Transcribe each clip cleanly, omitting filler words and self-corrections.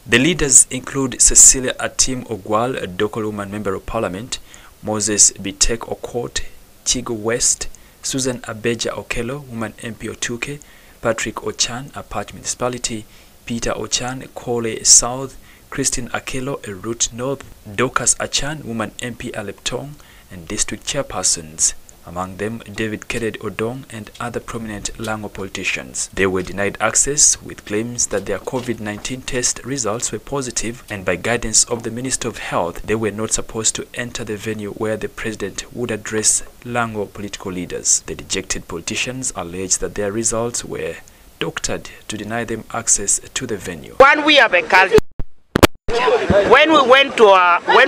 The leaders include Cecilia Atim Ogwal, a Dokol Woman Member of Parliament, Moses Bitek Okot, Chigo West, Susan Abeja Okelo, Woman MP Otuke, Patrick Ochan, Apache Municipality, Peter Ochan, Kole South, Christine Akelo, a Root North, Dorcas Achan, Woman MP Aleptong, and district chairpersons. Among them, David Kennedy Odong and other prominent Lango politicians. They were denied access with claims that their COVID-19 test results were positive, and by guidance of the Minister of Health, they were not supposed to enter the venue where the president would address Lango political leaders. The dejected politicians allege that their results were doctored to deny them access to the venue. When we have a culture, when we went to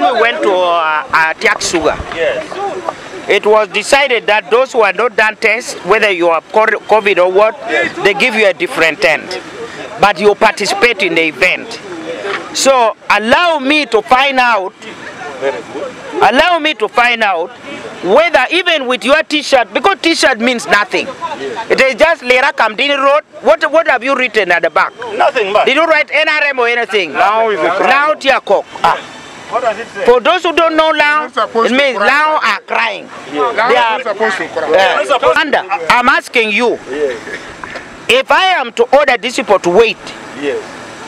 Tiak Sugar, yes, it was decided that those who are not done tests, whether you have COVID or what, they give you a different tent, but you participate in the event. So allow me to find out whether even with your t-shirt, because t-shirt means nothing. It is just Lera Kamdini Road. What have you written at the back? Nothing much. Did you write NRM or anything? Now is a Now Tiakok. What does it say? For those who don't know now, it means now are crying. Yeah. They are supposed to cry. I'm asking you, if I am to order these people to wait, yes,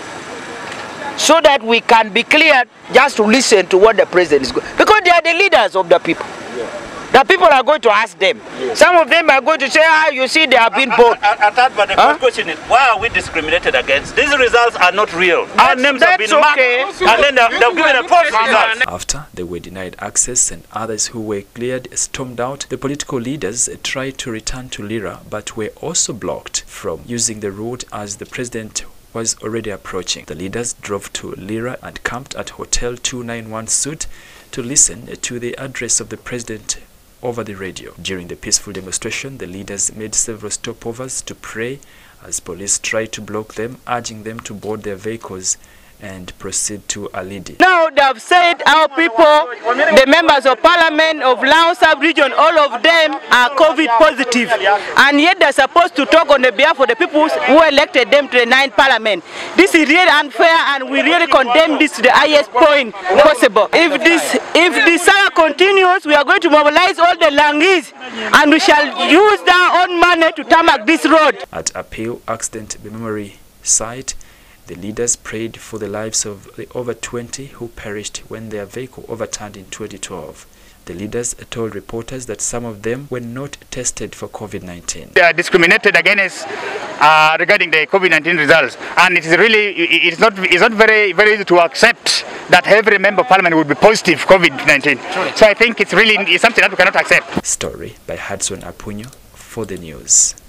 so that we can be cleared just to listen to what the president is going, because they are the leaders of the people. yeah. The people are going to ask them. Yes. Some of them are going to say, you see, they have been bought. But the first question is, why are we discriminated against? These results are not real. Our names have been marked, and then they've given a false result. After they were denied access and others who were cleared stormed out, the political leaders tried to return to Lira, but were also blocked from using the road as the president was already approaching. The leaders drove to Lira and camped at Hotel 291 Suite to listen to the address of the president over the radio. During the peaceful demonstration, the leaders made several stopovers to pray as police tried to block them, urging them to board their vehicles and proceed to Alidi. Now they have said our people, the members of parliament of Lao sub-region, all of them are COVID positive. And yet they're supposed to talk on the behalf of the people who elected them to the 9th parliament. This is really unfair, and we really condemn this to the highest point possible. If this saga continues, we are going to mobilize all the Langis, and we shall use their own money to tarmac this road. At Appeal Accident Memory Site, the leaders prayed for the lives of the over 20 who perished when their vehicle overturned in 2012. The leaders told reporters that some of them were not tested for COVID-19. They are discriminated against regarding the COVID-19 results, and it is really it's not very easy to accept that every member of parliament would be positive COVID-19. So I think it's something that we cannot accept. Story by Hudson Apunyo for the news.